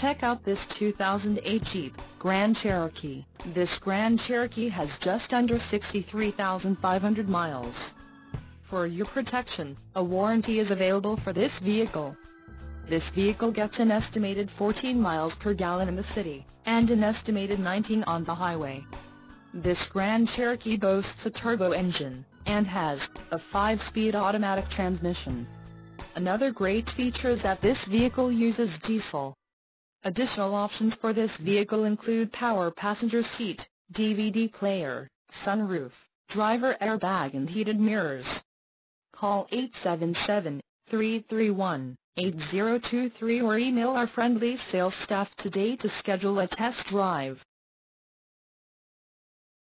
Check out this 2008 Jeep Grand Cherokee. This Grand Cherokee has just under 63,500 miles. For your protection, a warranty is available for this vehicle. This vehicle gets an estimated 14 miles per gallon in the city, and an estimated 19 on the highway. This Grand Cherokee boasts a turbo engine, and has a 5-speed automatic transmission. Another great feature is that this vehicle uses diesel. Additional options for this vehicle include power passenger seat, DVD player, sunroof, driver airbag and heated mirrors. Call 877-331-8023 or email our friendly sales staff today to schedule a test drive.